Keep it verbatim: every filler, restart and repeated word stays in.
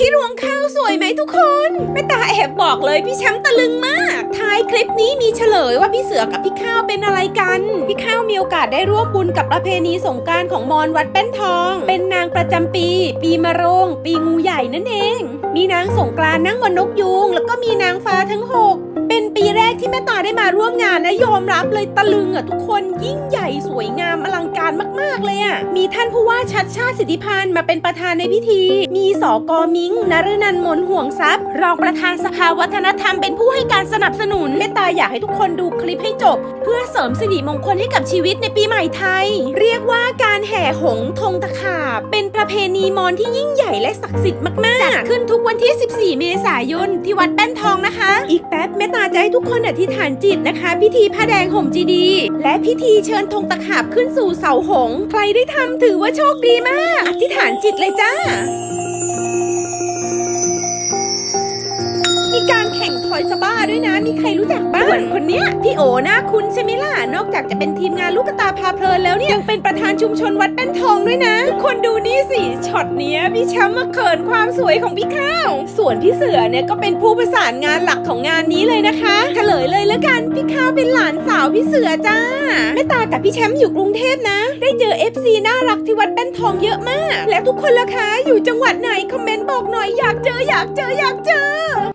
ที่รวงข้าวสวยไหมทุกคนแม่ตาแอบบอกเลยพี่แชมป์ตะลึงมากท้ายคลิปนี้มีเฉลยว่าพี่เสือกับพี่ข้าวเป็นอะไรกันพี่ข้าวมีโอกาสได้ร่วมบุญกับประเพณีสงกรานต์ของมอญวัดแป้นทองเป็นนางประจำปีปีมะโรงปีงูใหญ่นั่นเองมีนางสงกรานต์นั่งบนนกยูงแล้วก็มีนางฟ้าทั้งหกเป็นปีแรกที่แม่ตาได้มาร่วมงานนะยอมรับเลยตะลึงอ่ะทุกคนยิ่งใหญ่สวยงามอลังการมากๆเลยอ่ะมีท่านผู้ว่าชัดชาติสิทธิพันธ์มาเป็นประธานในพิธีมีสก.มิ้งนฤนันท์มนห่วงทรัพย์รองประธานสภาวัฒนธรรมเป็นผู้ให้การสนับสนุนแม่ตาอยากให้ทุกคนดูคลิปให้จบเพื่อเสริมสิริมงคลให้กับชีวิตในปีใหม่ไทยเรียกว่าการแห่หงส์ธงตะขาบเป็นประเพณีมอญที่ยิ่งใหญ่และศักดิ์สิทธิ์มากๆจัดขึ้นทุกวันที่สิบสี่เมษายนที่วัดแป้นทองนะคะอีกแป๊บแม่ตาจะให้ทุกคนอธิษฐานจิตนะคะพิธีผ้าแดงห่มจีดีและพิธีเชิญธงตะขาบขึ้นสู่เสาหงส์ใครได้ทำถือว่าโชคดีมากอธิษฐานจิตเลยจ้ามีการแข่งทอยสบ้าด้วยนะมีใครรู้จักบ้างคนเนี้ยพี่โอน่าคุ้นใช่ไหมล่ะนอกจากจะเป็นทีมงานลูกตาพาเพลินแล้วเนี่ยยังเป็นประธานชุมชนวัดแป้นทองด้วยนะทุกคนดูนี่สิช็อตเนี้ยพี่แชมป์มาเขินความสวยของพี่ข้าวส่วนพี่เสือเนี่ยก็เป็นผู้ประสานงานหลักของงานนี้เลยนะคะเฉลยเลยแล้วกันพี่ข้าวเป็นหลานสาวพี่เสือจ้าแม่ตากับพี่แชมป์อยู่กรุงเทพนะได้เจอ เอฟ ซี น่ารักที่วัดแป้นทองเยอะมากและทุกคนล่ะคะอยู่จังหวัดไหนคอมเมนต์บอกหน่อยอยากเจออยากเจออยากเจอ